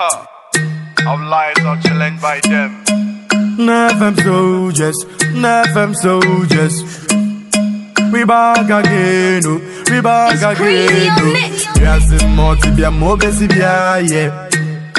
Our lives are challenged by them. Fmsoldiers, Fmsoldiers. We back again, oh, we back again, oh. Yes, more to be a more busy, yeah.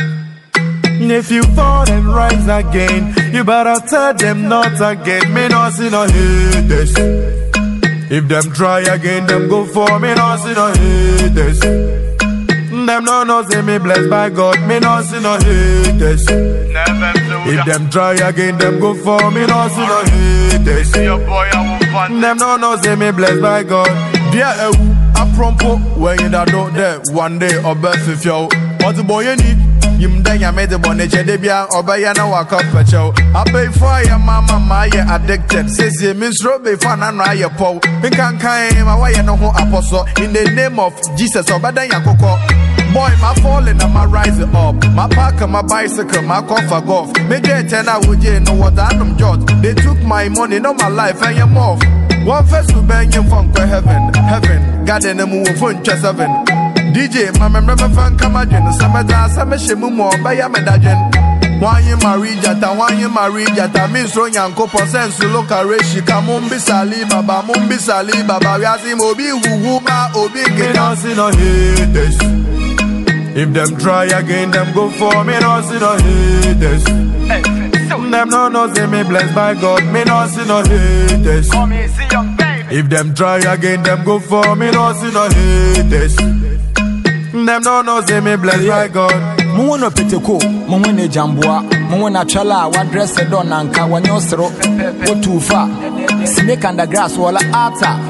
If you fall and rise again, you better tell them not again. Me not see no haters. If them try again, them go for me. Not see no haters. Them no say me blessed by God. Me not see no haters. If them try again, them go for me. Not see no haters. Them no say me blessed by God. Yeah, I prompt when you don't there. One day or birth if you what the boy you need. You then you made the bonnet, Debia, or by an hour cup for show. I pay for your mama, my addicted. Says you miss Robbie fan and I your po. We can't claim my way no apostle in the name of Jesus or better than Coco. Boy, my falling and my rising up. My park and my bicycle, my coffee golf. Me get 10 I would know what I'm judge. They took my money, not my life, and you're off. One first to bang you from heaven. God in the moon for 7. DJ, my member fan come again. Some shimu more by a medallion. Why you marry Jata? Why you marry Jata? Miss Ronyan Copo sense to look at Reshi. Mumbi Sali Baba, Mumbi Sali Baba. Yazim Obi, Wuma, Obi, get on see no haters. If them try again, them go for me. No see no haters. Them no say me blessed by God. Me no see no haters. If them try again, them go for me. No see no haters. Them no say me blessed by God. Muno peteko, muone jambua, muona chala, wa dress don anka, wa nyosro, go too far. Snake under grass, wala ata.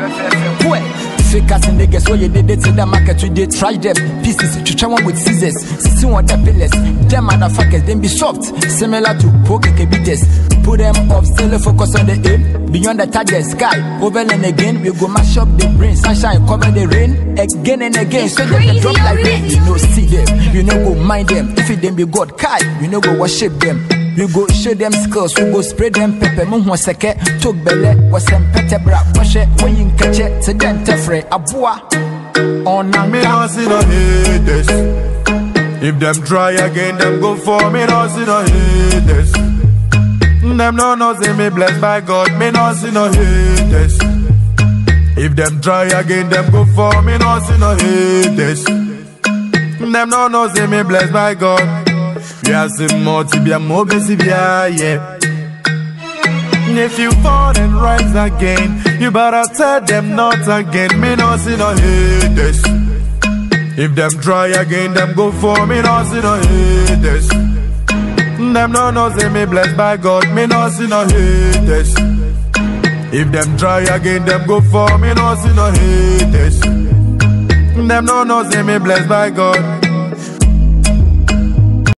Fakers and niggas, where you did it to the market, we did try them pieces, to try one with scissors. See what the pillars, them motherfuckers, then be soft, similar to poker beaters. Put them off, still focus on the aim, beyond the target sky. Over and again, we go mash up the brain, sunshine cover the rain, again and again. So they drop like rain. You know, see them, you know, go mind them. If it then be God, Kai, you know, go worship them. We go show them skills, we go spray them pepper. Munho seke, took belle, was some pete bra, wash it, when you catch it, to them tefre, abua. On me no see no haters. If them try again, them go for me, no see no haters. Them no say me blessed by God, me no see no haters. If them try again, them go for me, no see no haters. Them no say me blessed by God. Yes, more to be a more busy, yeah. If you fall and rise again, you better tell them not again. Me no see no haters. If them try again, them go for me, no see no haters. Them no say me blessed by God, me no see no haters. If them try again, them go for me, no see no haters. Them no say me blessed by God.